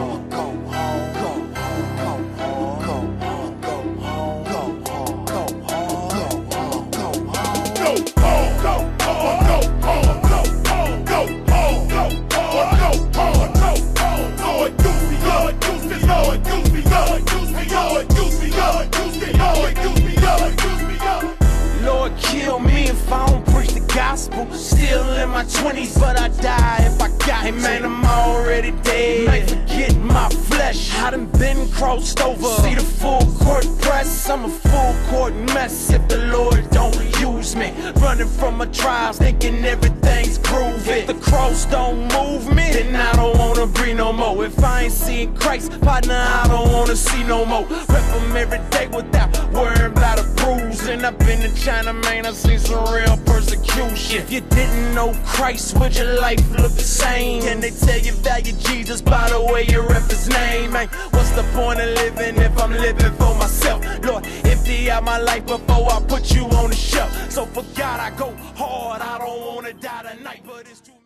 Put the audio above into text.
Lord, kill me if I don't preach the gospel. Still in my 20s, but I die if I got him. Man, I'm already dead. Might forget my flesh. I done been crossed over. See the full court press. I'm a full court mess if the Lord don't use me. Running from my trials, thinking everything's groovy. If the cross don't move me, then I don't wanna breathe no more. If I ain't seeing Christ, partner, I don't wanna see no more. Rep him every day without worrying about a bruise. And I've been to China, man, I seen some real persecution. If you didn't know Christ, would your life look the same? Can they tell you value Jesus by the way you rep his name? Man, what's the point of living if I'm living for myself? Lord, empty out my life before I put you on the shelf. So for God I go hard, I don't wanna die tonight, but it's true.